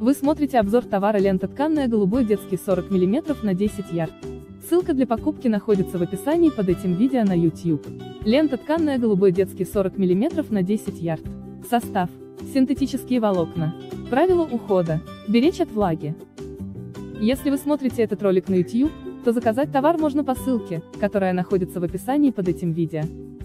Вы смотрите обзор товара лента тканая голубой детский 40 мм на 10 ярд. Ссылка для покупки находится в описании под этим видео на YouTube. Лента тканая голубой детский 40 мм на 10 ярд. Состав. Синтетические волокна. Правила ухода. Беречь от влаги. Если вы смотрите этот ролик на YouTube, то заказать товар можно по ссылке, которая находится в описании под этим видео.